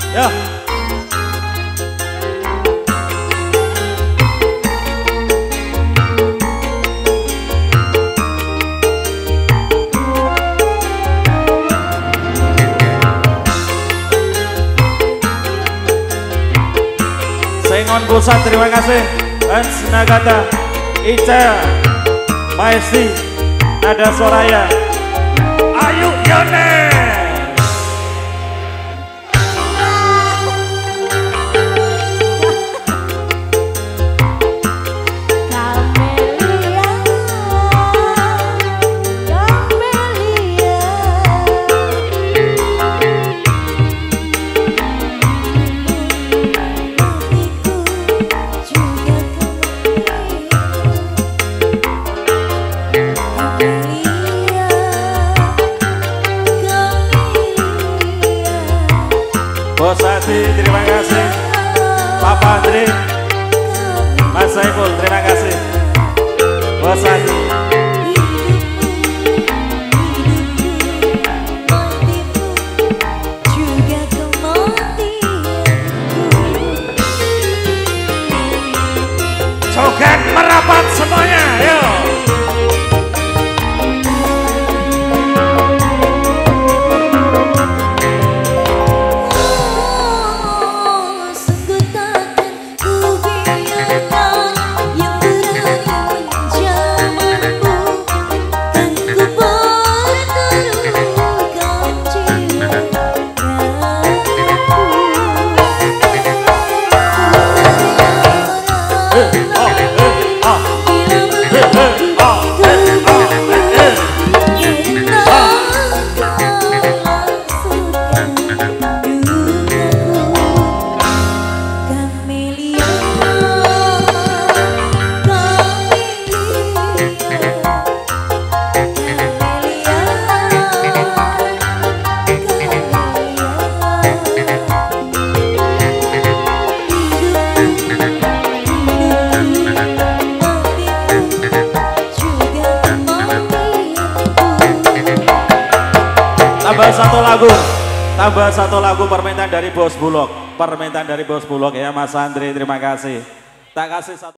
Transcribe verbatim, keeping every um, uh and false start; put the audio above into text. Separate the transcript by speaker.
Speaker 1: Yo. Sengon Pusat, terima kasih. Hans Nagata, Ica, Maesti, Nada Soraya, Ayu Yone. Bos Adi, terima kasih. Papa Andri, Mas Saiful, terima kasih. Bos Adi. Joget merapat semuanya, yuk. Tambah satu lagu, tambah satu lagu permintaan dari Bos Bulog, permintaan dari Bos Bulog ya Mas Andri, terima kasih. Tak kasih satu.